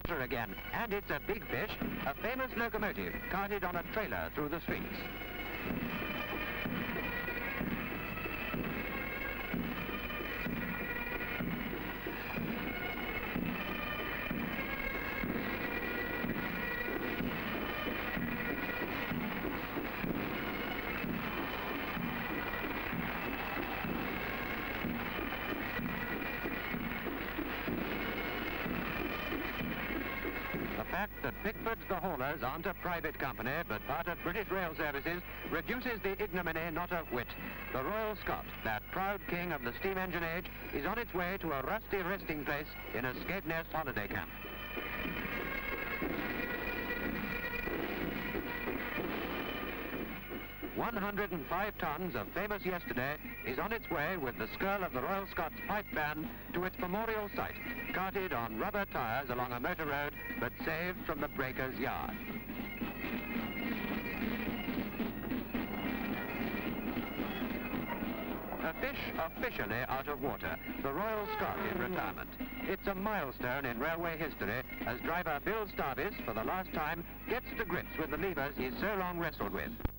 water again, and it's a big fish, a famous locomotive carted on a trailer through the streets. The fact that Pickford's the haulers aren't a private company but part of British Rail Services reduces the ignominy not a whit. The Royal Scot, that proud king of the steam engine age, is on its way to a rusty resting place in a Skegness holiday camp. "105 tons of famous yesterday is on its way with the skirl of the Royal Scots pipe band to its memorial site, carted on rubber tyres along a motor road, but saved from the breaker's yard. A fish officially out of water, the Royal Scot in retirement. It's a milestone in railway history as driver Bill Starvis, for the last time, gets to grips with the levers he's so long wrestled with.